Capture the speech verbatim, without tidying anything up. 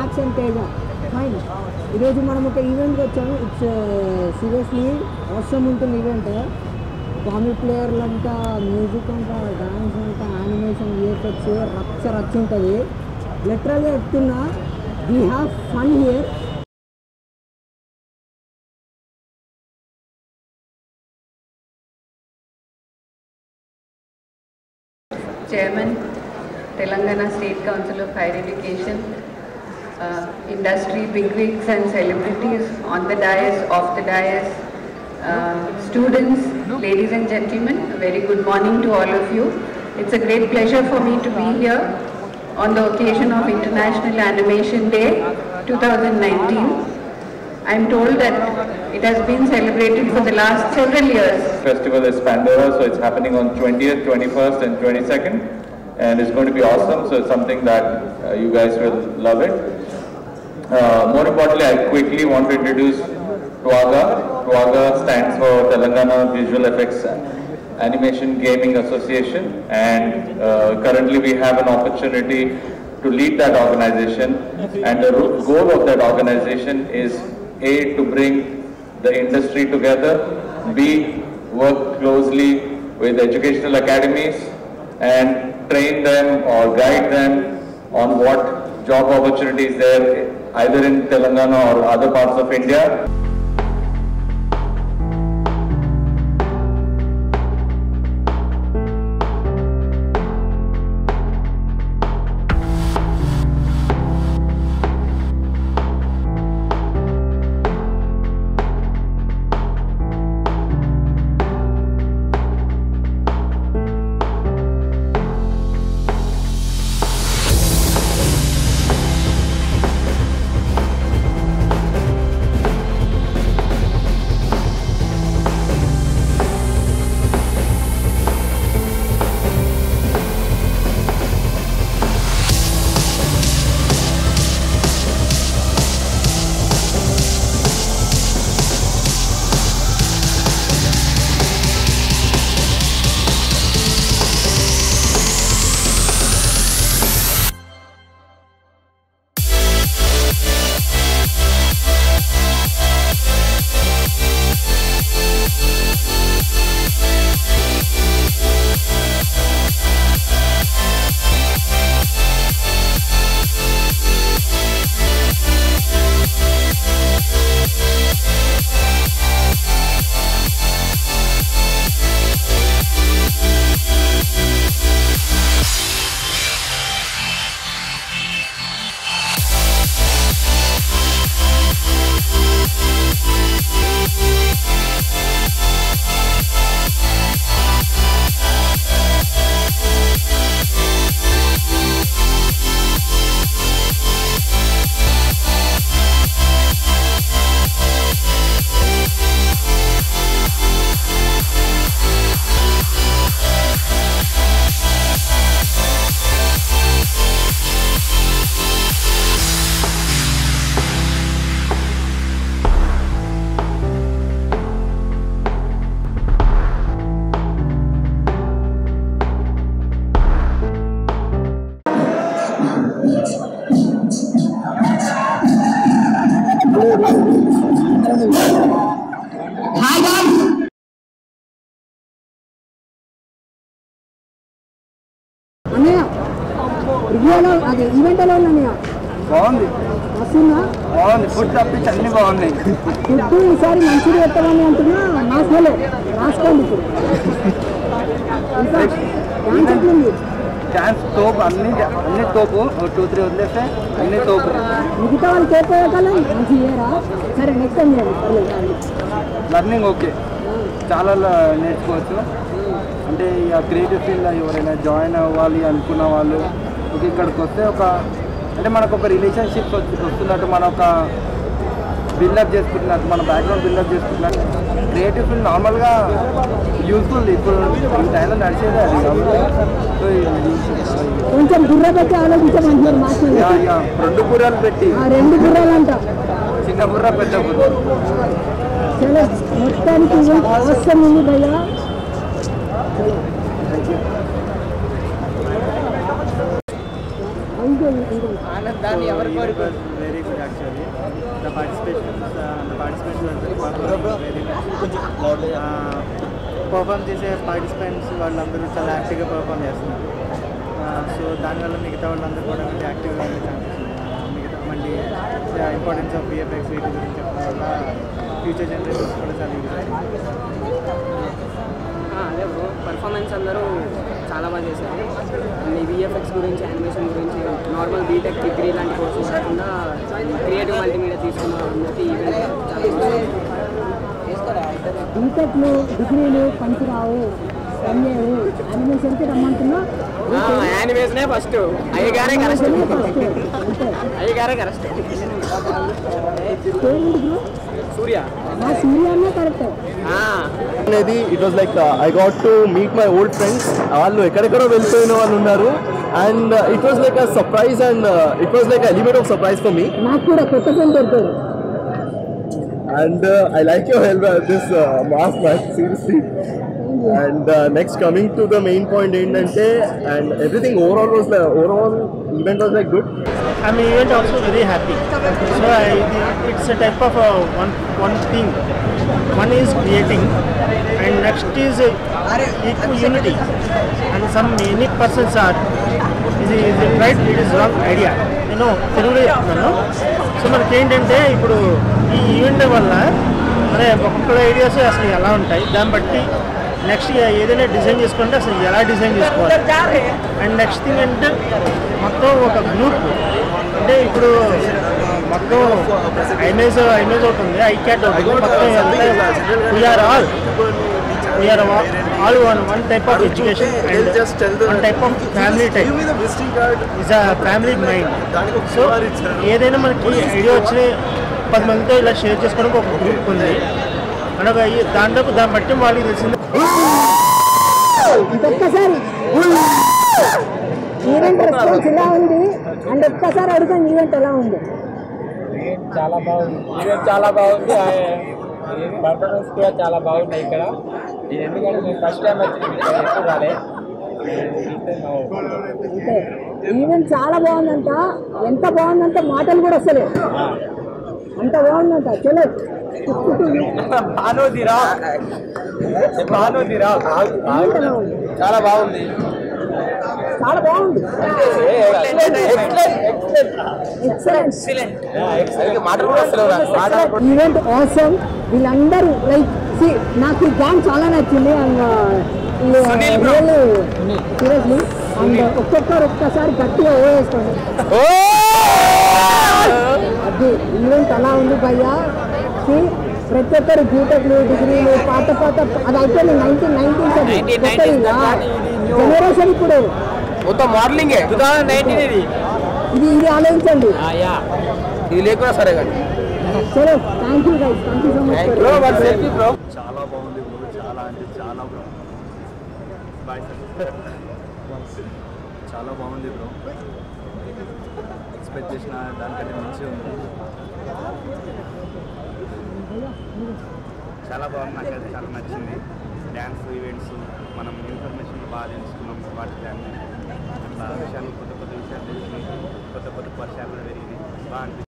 Marks and Teja. Fine. ఈరోజు మనం ఒక ఈవెంట్కి వచ్చాము. ఇట్స్ సీరియస్లీ అవసరం ఉంటుంది ఈవెంట్. కామిక్ ప్లేయర్లు అంతా, మ్యూజిక్ అంతా, డాన్స్ అంతా, యానిమేషన్, విఎఫ్ఎక్స్ రచ్చ రచ్చ ఉంటుంది. లిటరల్గా చెప్తున్నా, we have fun here. Chairman, Telangana State Council of Higher Education, uh, industry bigwigs and celebrities on the dais, off the dais, uh, students, ladies and gentlemen, a very good morning to all of you. It's a great pleasure for me to be here on the occasion of International Animation Day twenty nineteen. I'm told that it has been celebrated for the last several years. Festival is Pandora, so it's happening on twentieth, twenty-first and twenty-second, and it's going to be awesome. So it's something that uh, you guys will love it. Uh, more importantly, I quickly want to introduce TWAGA. TWAGA stands for Telangana Visual Effects Animation Gaming Association, and uh, currently we have an opportunity to lead that organization, and the goal of that organization is A, to bring the industry together, B, work closely with educational academies and train them or guide them on what job opportunities there either in Telangana or other parts of India. అది event ఎలా ఉన్నాయా? బాగుంది, వస్తుందా? బాగుంది. Food తప్పించి అన్ని బాగున్నాయి. Food ఈసారి మంచిగా పెట్టాలని అంటున్నా. మాస్కోలో రాసుకోండి. ఇప్పుడు డాన్స్ తోపు, అన్ని అన్ని తోపు. టూ త్రీ వదిలేస్తే అన్ని తోపు. మిగతా వాళ్ళు తోపోయగలం మంచి ఇయరా. సరే నెక్స్ట్ టైం చేయండి. లర్నింగ్ ఓకే, చాలా నేర్చుకోవచ్చు. అంటే ఇక క్రియేటివ్ ఫీల్డ్లో ఎవరైనా జాయిన్ అవ్వాలి అనుకున్న వాళ్ళు ఇక్కడికి వస్తే ఒక అంటే మనకు ఒక రిలేషన్షిప్ వస్తున్నట్టు, మన ఒక బిల్డప్ చేసుకుంటున్నట్టు, మన బ్యాక్గ్రౌండ్ బిల్డప్ చేసుకుంటున్నట్టు. క్రియేటివ్ ఫీల్డ్ నార్మల్గా యూస్ఫుల్ ఇప్పుడు ఈ టైంలో నడిచేదే అది. కొంచెం బుర్ర పెట్టి ఆలోచించమంటున్నారు. రెండు బుర్రలు పెట్టి, రెండు బుర్రలు అంట, చిన్న బుర్ర పెద్ద బుర్ర. చలో మొత్తానికి అవసరం ఉంది భయ్యా. థ్యాంక్ యూ ఆనందాన్ని ఎవరు కోరుకోరు very good actually the participations the participates very perform చేసే పార్టిసిపెంట్స్ వాళ్ళందరూ చాలా యాక్టివ్గా పర్ఫామ్ చేస్తున్నారు. సో దానివల్ల మిగతా వాళ్ళందరూ కూడా మళ్ళీ యాక్టివ్గా ఉండే ఛాన్సెస్ ఉన్నాయి. మిగతా మళ్ళీ ఇంపార్టెన్స్ ఆఫ్ విఎఫ్ఎక్స్ వీటి గురించి చెప్పడం వల్ల ఫ్యూచర్ జనరేషన్స్ కూడా చాలా యూజ్ అవుతుంది. అదే బ్రో పర్ఫార్మెన్స్ అందరూ చాలా బాగా చేశారు. ఈ విఎఫ్ఎక్స్ గురించి యానిమేషన్ గురించి నార్మల్ బీటెక్ డిగ్రీ లాంటి కోర్సెస్ కాకుండా క్రియేటివ్ మల్టీమీడియా తీసుకున్న అందరికీ ఈవెంట్ బీటెక్లు డిగ్రీలు పనికిరావు ఎంఏలు యానిమేషన్కి రమ్మంటున్నా యానిమేషనే ఫస్ట్ అయ్యగారే కరెక్ట్ అయ్యగారే కరెక్ట్ సూర్య సూర్య అన్న కరెక్ట్ అనేది it was like I got to meet my old friends. వాళ్ళు ఎక్కడెక్కడో వెళ్ళిపోయిన వాళ్ళు ఉన్నారు and it was like a surprise and it was like element of surprise for me. నాకు కూడా కొత్త ఫ్రెండ్ దొరికారు. And uh, I like your help at this uh, mass match, seriously. And uh, next, coming to the main point, endante, and everything overall was like, overall event was like good. I'm event also very happy. So I, it's a type of uh, one one thing. One is creating, and next is uh, equal unity. And some many persons are is it, is it right? It is wrong idea. You know, తెలుగులో చెప్తున్నాను. So మనకి ఏంటంటే ఇప్పుడు ఈ event వల్ల మన ఒక్కొక్క ideas అసలు ఎలా ఉంటాయి, దాన్ని బట్టి నెక్స్ట్ ఏదైనా డిజైన్ చేసుకుంటే అసలు ఎలా డిజైన్ చేసుకోవాలి. అండ్ నెక్స్ట్ థింగ్ అంటే మొత్తం ఒక గ్రూప్ అంటే ఇప్పుడు మొత్తం ఇమేజ్ ఇమేజ్ అవుతుంది, ఐ క్యాట్ అవుతుంది, మొత్తం we're all we're all one one type of education and one type of family type is a family mind. So ఏదైనా మనకి ఐడియా వచ్చి పది మందితో ఇలా షేర్ చేసుకోవడానికి ఒక గ్రూప్ ఉంది అనగా దాంట్లో దాన్ని బట్టి వాళ్ళకి తెలిసింది. ఒక్కసారి ఈవెంట్ రెస్పాన్స్ ఎలా ఉంది అండ్ ఒక్కసారి అడుగుతాను ఈవెంట్ ఎలా ఉంది. చాలా బాగుంది, ఈవెంట్ చాలా బాగుంది, పర్ఫార్మెన్స్ కూడా చాలా బాగున్నాయి ఇక్కడ. ఎందుకంటే నేను ఫస్ట్ టైం వచ్చి రాలే. అంటే ఈవెంట్ చాలా బాగుందంట, ఎంత బాగుందంట మాటలు కూడా వస్తలే, అంత బాగుందంట. చలో భానుదిరా భానుదిరా చాలా బాగుంది, చాలా బాగుంది, ఈవెంట్ ఆసమ్. వీళ్ళందరూ లైక్ నాకు ఈ గ్యాంగ్ చాలా నచ్చింది అండ్ సీరియస్లీ అండ్ ఒక్కొక్కరు ఒక్కసారి గట్టిగా ఓ వేసుకోండి. అది ఈవెంట్ అలా ఉంది భయ్యా. ప్రతి ఒక్కరు బీటెక్లు డిగ్రీలు పాత పాత అది అయిపోయింది నైన్టీన్ నైన్టీన్ జనరేషన్ ఇప్పుడు మొత్తం మోడలింగ్ టూ థౌసండ్ నైన్టీన్ ఇది ఇది ఇది ఆలోచించండి. ఇది లేకున్నా సరే కానీ చలో thank you guys, thank you so much. చాలా బాగుంది బ్రో, చాలా అంటే చాలా బ్రో. Bye sir. చాలా బాగుంది బ్రో, ఎక్స్పెక్ట్ చేసిన దానికంటే మంచిగా ఉంది. చాలా బాగుంది, నాకు అది చాలా నచ్చింది. డ్యాన్స్ ఈవెంట్స్ మనం ఇన్ఫర్మేషన్ బాగా తెలుసుకున్నాం, వాటి దాన్ని అట్లా విషయాలు కొత్త కొత్త విషయాలు తెలిసినాయి, కొత్త కొత్త పరిచయాలు పెరిగినాయి, బాగా అనిపించింది.